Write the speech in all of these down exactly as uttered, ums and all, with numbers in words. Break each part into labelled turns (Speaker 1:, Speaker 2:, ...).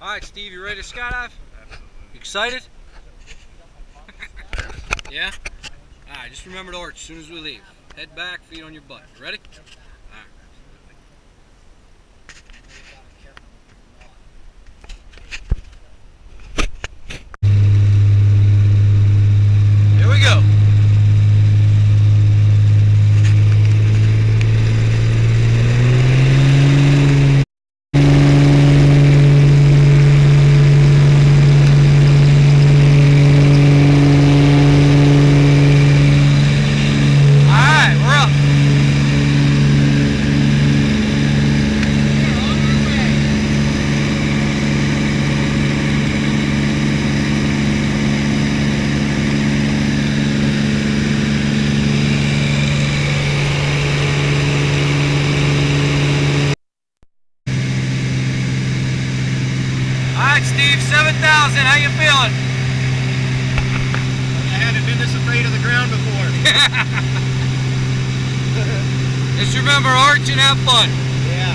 Speaker 1: Alright, Steve, you ready to skydive?
Speaker 2: Absolutely.
Speaker 1: You excited? Yeah? Alright, just remember to arch as soon as we leave. Head back, feet on your butt. You ready? Alright. Here we go. Alright, Steve, seven thousand, how you feeling?
Speaker 2: I haven't been this afraid of the ground before.
Speaker 1: Just remember, arch and have fun.
Speaker 2: Yeah.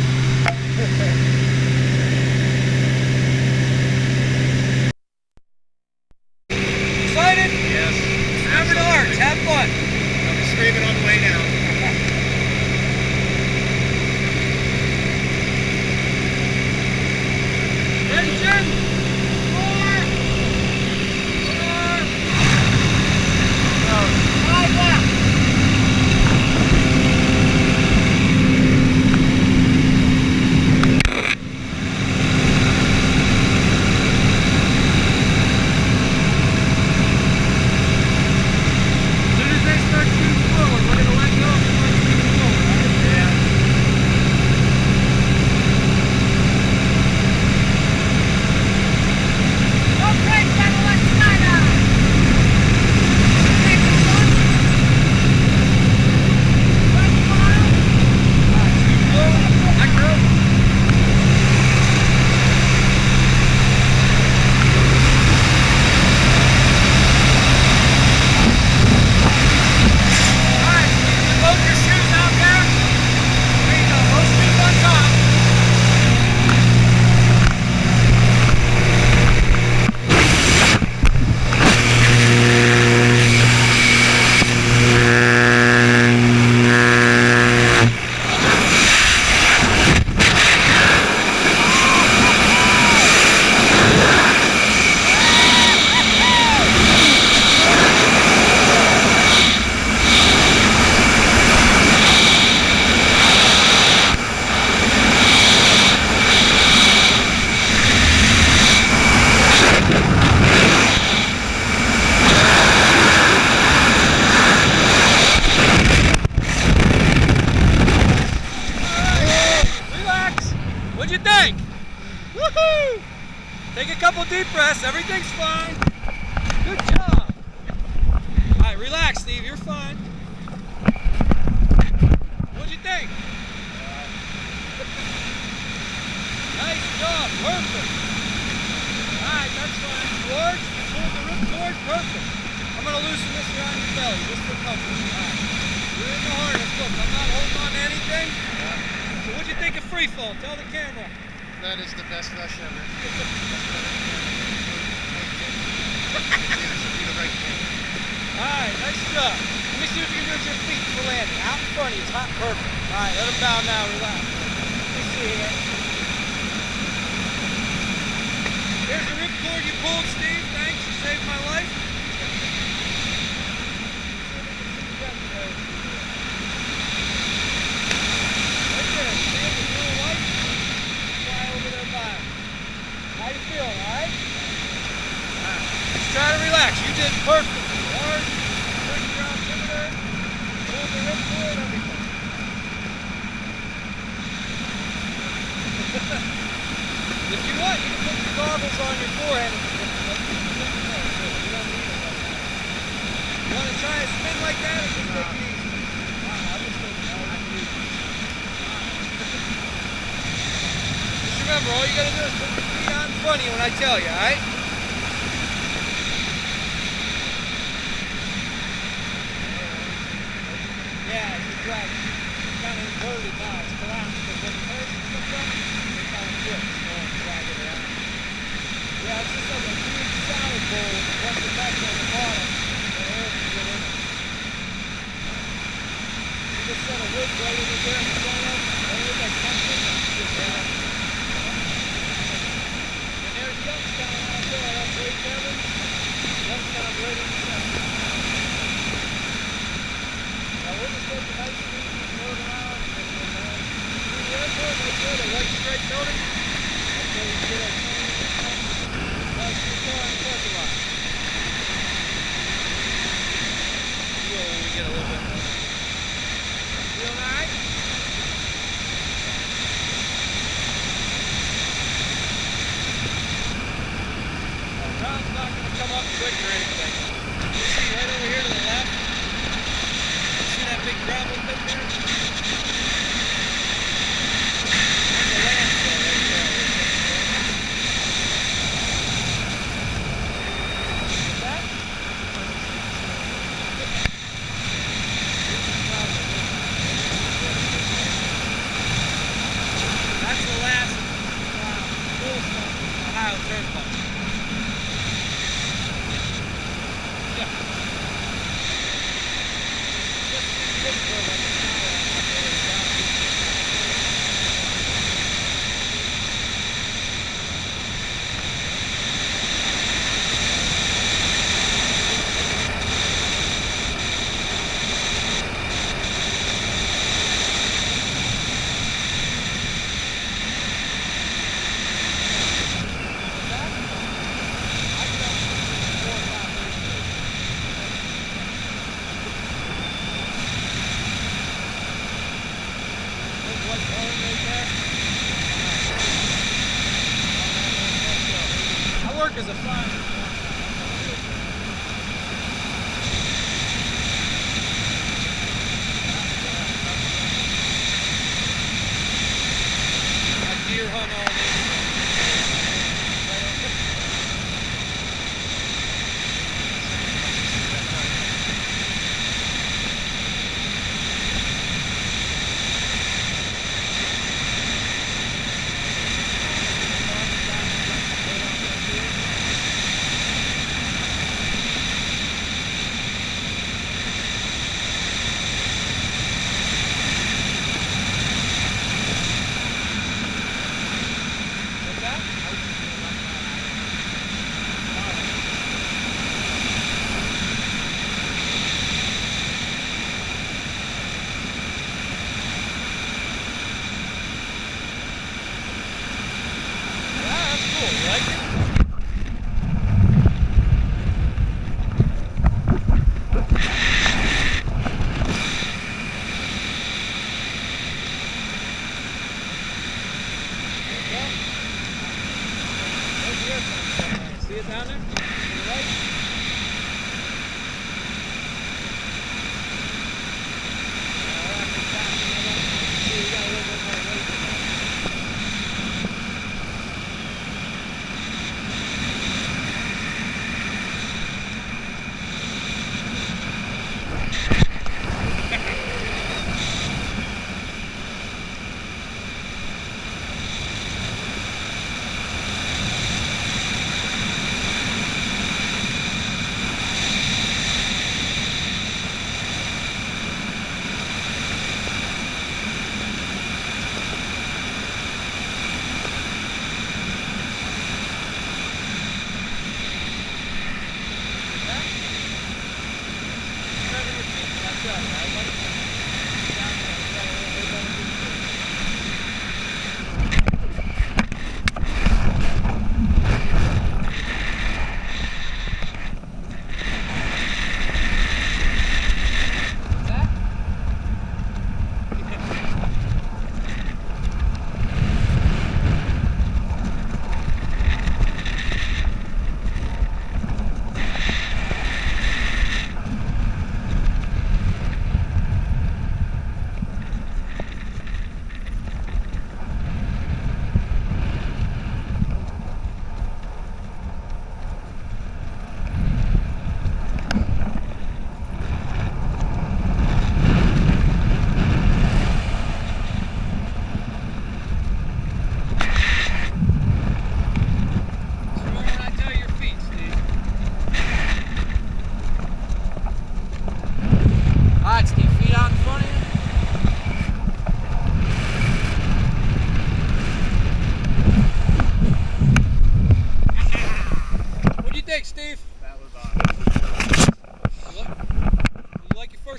Speaker 1: Excited?
Speaker 2: Yes.
Speaker 1: Remember to arch, have fun.
Speaker 2: I'll be screaming on the way down.
Speaker 1: Attention! Four! Four! Five left! As soon as they start shooting forward, we're going to let go and start shooting forward, right? Yeah. Okay, Skydive, let's skydive! Next one. Left mile. Alright, scoot forward. Back rope. Alright, you load your shoes out there. There you go, both shoes on top. Relax. What'd you think? Woohoo! Take a couple deep breaths. Everything's fine. Good job. All right, relax, Steve. You're fine. What'd you think? Nice job. Perfect. All right, that's fine. George, you pulled the ripcord. Perfect. I'm going to loosen this around your belly just for comfort. All right. You're in the harness. Look, I'm not holding on to anything. So what'd you think of free fall? Tell the camera.
Speaker 2: That is the best rush ever.
Speaker 1: Alright, nice job. Let me see what you can do with your feet for landing. Out in front of you, it's not perfect. Alright, let them down now, relax. Let me see here. Here's the ripcord you pulled, Steve. Thanks, you saved my life. Right there, see it, the little light? Fly over there by him. How you feeling, alright? Alright, just try to relax. You did perfect. Hard, turn the ground limiter, pull the ripcord, everything. If you want, you can put the goggles on your forehead and you don't need it right now. You want to try a spin like that or just take it easy? I'll just take it easy. Just remember, all you got to do is put your feet out in front of you when I tell you, alright? Yeah, it's a drag. It's kind of inverted now. It's collapsed. But when the person comes up, it kind of flips. So it's drag it around. right over there in front of them. Oh, look at something. Yeah. And there's Youngstown out there. That's Lake Evans. Youngstown right in the center. Now we'll just take a nice and easy float around and then uh, through the airport right there, the white striped building. That's where we get our plane and come. That's your car in the parking lot. We will when we get a little bit more. Feeling alright? Well, ground's not going to come up quick or anything. You see right over here to the left? See that big gravel pit there? There's a landfill right there. What's that? That's the last uh, full stop on the Ohio Turnpike. Yeah. Just just for like an hour out there down here. I work as a fireman. I deer hunt all day. See it down there? To the right? See, we got a little bit more weight than that.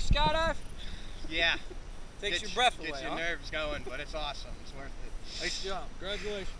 Speaker 1: skydive?
Speaker 2: Yeah.
Speaker 1: Takes
Speaker 2: Gets,
Speaker 1: your breath away,
Speaker 2: Gets your
Speaker 1: huh?
Speaker 2: nerves going, but it's awesome. It's worth it.
Speaker 1: Nice job. Congratulations.